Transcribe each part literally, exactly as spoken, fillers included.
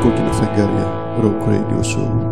Κόκκινα Φεγγάρια Rock Radio Show.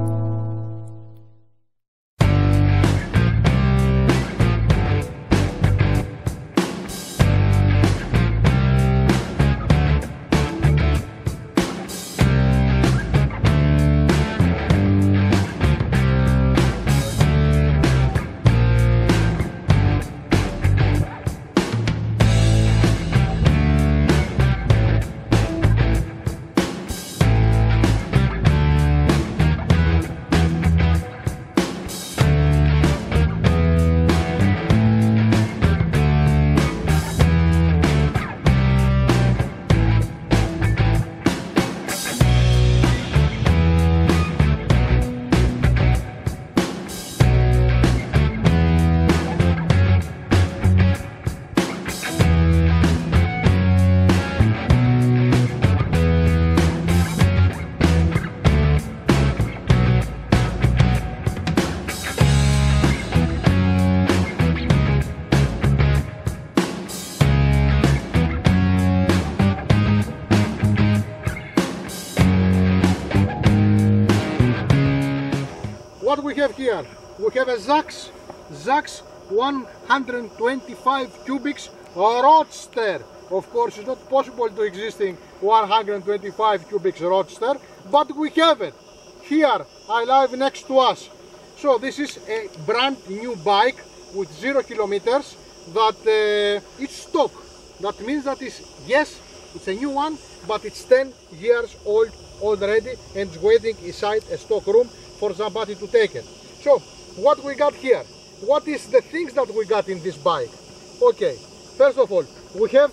What we have here? We have a Sachs, Sachs one hundred twenty-five cubics roadster. Of course, it's not possible to existing one hundred twenty-five cubics roadster, but we have it here. I live next to us. So this is a brand new bike with zero kilometers that uh, it's stock. That means that is yes, it's a new one, but it's ten years old already and it's waiting inside a stock room for somebody to take it. So what we got here? What is the things that we got in this bike? Okay, first of all, we have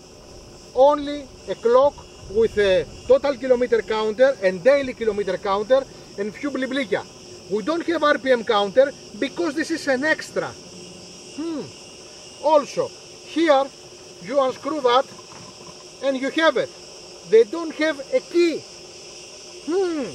only a clock with a total kilometer counter and daily kilometer counter and few bliblikia. We don't have R P M counter because this is an extra. Hmm. Also, here you unscrew that and you have it. They don't have a key. Hmm.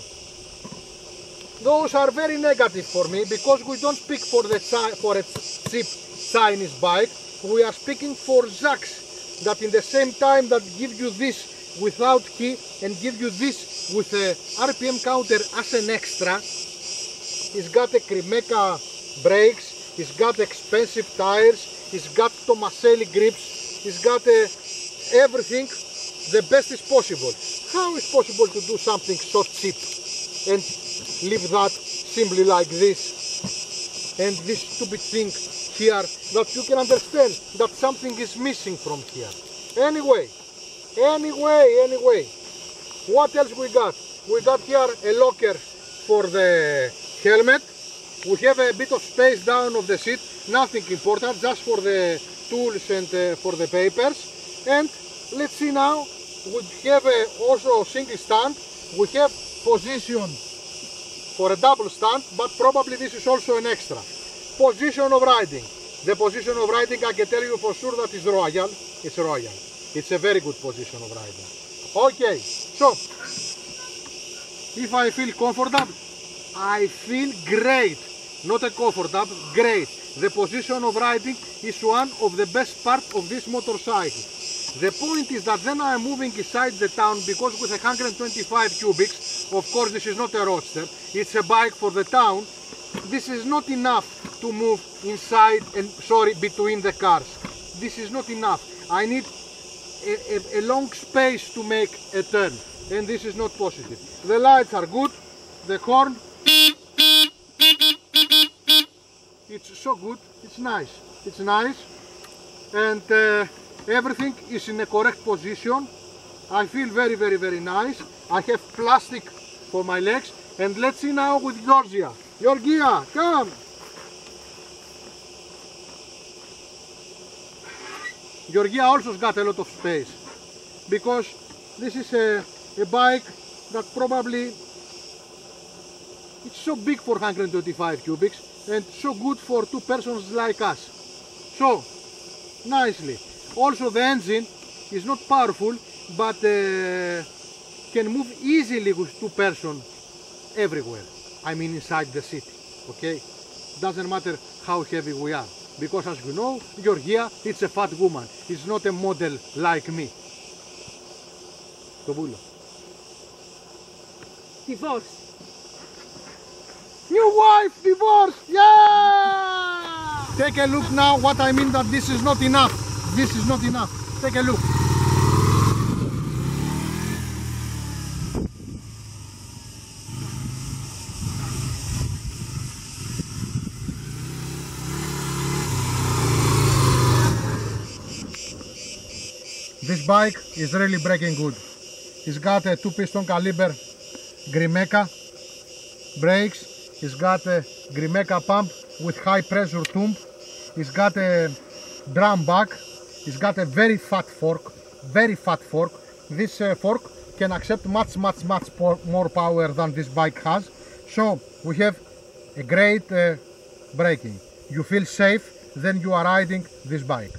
Those are very negative for me because we don't speak for the for a cheap Chinese bike. We are speaking for Sachs that in the same time that give you this without key and give you this with a R P M counter as an extra. He's got a Krimeca brakes, he's got expensive tires, he's got Tomaselli grips, he's got uh, everything the best is possible. How is possible to do something so cheap and leave that simply like this? And this stupid thing here that you can understand that something is missing from here. Anyway, anyway, anyway, what else we got? We got here a locker for the helmet. We have a bit of space down of the seat, nothing important, just for the tools and uh, for the papers. And let's see now, we have a also single stand. We have position for a double stand, but probably this is also an extra. Position of riding. The position of riding, I can tell you for sure that is royal. It's royal. It's a very good position of riding. Okay, so if I feel comfortable, I feel great. Not a comfortable, great. The position of riding is one of the best parts of this motorcycle. The point is that then I am moving inside the town because with one hundred twenty-five cubics, of course this is not a roadster, it's a bike for the town. This is not enough to move inside and, sorry, between the cars. This is not enough. I need a, a, a long space to make a turn, and this is not positive. The lights are good, the horn, it's so good, it's nice, it's nice, and uh, everything is in a correct position. I feel very, very, very nice. I have plastic for my legs. And let's see now with Georgia. Georgia, come! Georgia also got a lot of space because this is a, a bike that probably it's so big for one hundred twenty-five cubics and so good for two persons like us. So, nicely. Also the engine is not powerful, but uh, can move easily with two persons everywhere. I mean inside the city, okay? Doesn't matter how heavy we are, because as you know, Georgia, it's a fat woman. It's not a model like me. Το βούλο. divorced. New wife divorced! Yeah! Take a look now what I mean that this is not enough. This is not enough. Take a look. This bike is really braking good. It's got a two piston caliber Grimeca brakes. It's got a Grimeca pump with high pressure tube. It's got a drum back. It's got a very fat fork, very fat fork. This uh, fork can accept much, much, much more power than this bike has. So we have a great uh, braking. You feel safe when you are riding this bike.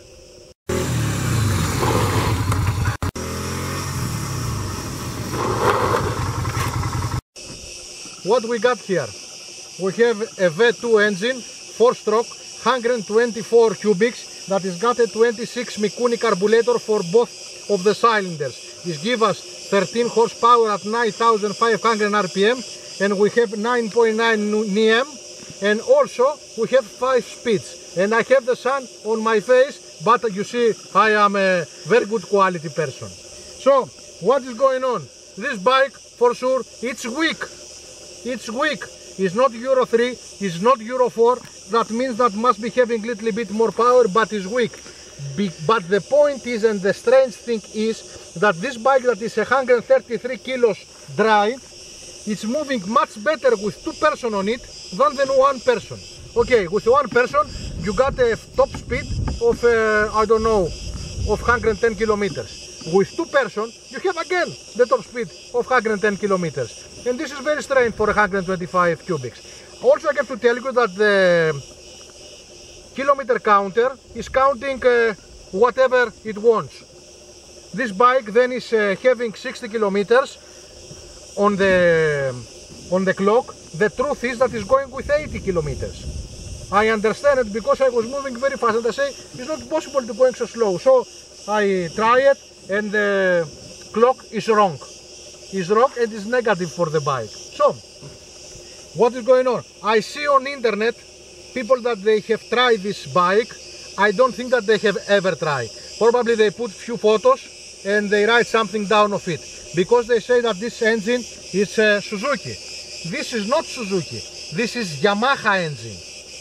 What we got here? We have a V two engine, four stroke, one hundred twenty-four cubics, that has got a twenty-six Mikuni carburetor for both of the cylinders. This gives us thirteen horsepower at nine thousand five hundred R P M, and we have nine point nine N M, and also we have five speeds. And I have the sun on my face, but you see I am a very good quality person. So what is going on? This bike for sure it's weak. It's weak. It's not Euro three, it's not Euro four. That means that must be having a little bit more power, but it's weak. Be but the point is, and the strange thing is, that this bike that is one hundred thirty-three kilos dry, it's moving much better with two person on it than than one person. Okay, with one person you got a top speed of uh, I don't know, of one hundred ten kilometers. With two person you have again the top speed of one hundred ten kilometers. And this is very strange for one hundred twenty-five cubics. Also I have to tell you that the kilometer counter is counting uh, whatever it wants. This bike then is uh, having sixty kilometers on the on the clock. The truth is that it's going with eighty kilometers. I understand it because I was moving very fast and I say it's not possible to going so slow. So I try it and the clock is wrong. Is wrong and is negative for the bike. So what is going on? I see on internet people that they have tried this bike. I don't think that they have ever tried. Probably they put few photos and they write something down of it, because they say that this engine is uh, Suzuki. This is not Suzuki. This is Yamaha engine.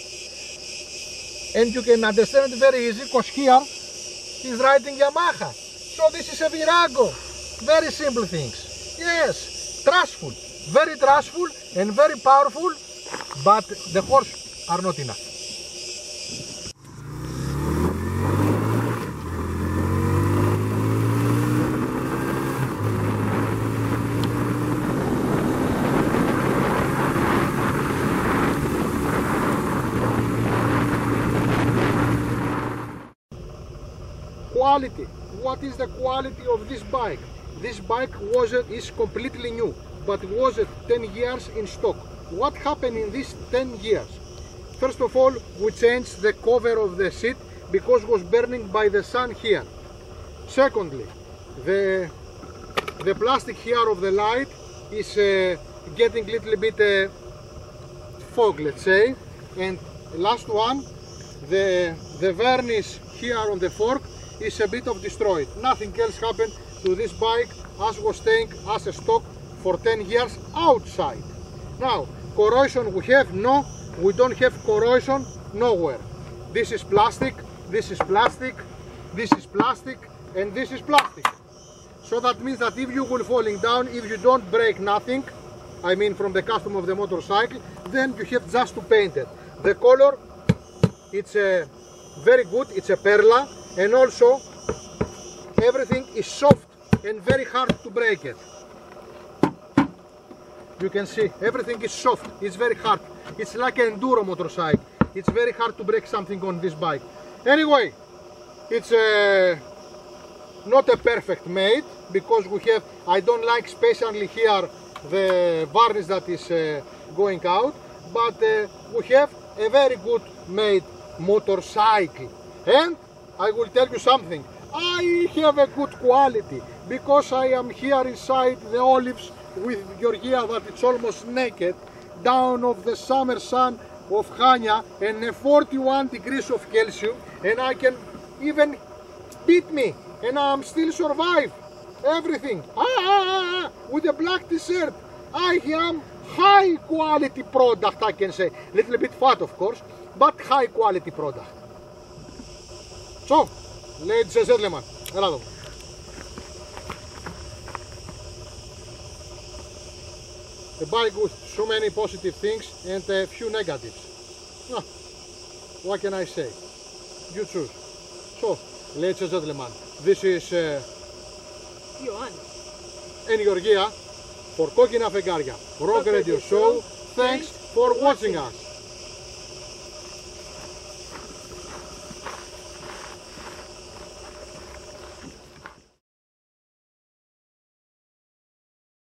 And you can understand it very easy because here is writing Yamaha. So this is a Virago. Very simple things. Yes, trustful, very trustful and very powerful, but the horse are not enough. Quality. What is the quality of this bike? This bike was is completely new, but was ten years in stock. What happened in these ten years? First of all, we changed the cover of the seat because it was burning by the sun here. Secondly, the the plastic here of the light is uh, getting a little bit uh, fog, let's say. And last one, the the varnish here on the fork is a bit of destroyed. Nothing else happened to this bike as was staying as a stock for ten years outside. Now, corrosion we have? No, we don't have corrosion nowhere. This is plastic, this is plastic, this is plastic, and this is plastic. So that means that if you will falling down, if you don't break nothing, I mean from the custom of the motorcycle, then you have just to paint it. The color, it's a very good, it's a perla, and also everything is soft and very hard to break it. You can see everything is soft, it's very hard. It's like an enduro motorcycle. It's very hard to break something on this bike. Anyway, it's a, not a perfect made, because we have, I don't like especially here the varnish that is uh, going out, but uh, we have a very good made motorcycle. And I will tell you something, I have a good quality because I am here inside the olives with your gear that it's almost naked down of the summer sun of Chania and a forty-one degrees of Celsius, and I can even beat me and I'm still survive everything. Ah, ah, ah, ah, with a black t-shirt. I am high quality product, I can say. Little bit fat of course, but high quality product. So, ladies and gentlemen, hello. A bike with so many positive things and a few negatives. Ah, what can I say? You choose. So, ladies and gentlemen, this is uh, Johan. in your gear for KOKKINA FEGARIA Rock Radio Show. Thanks for watching us.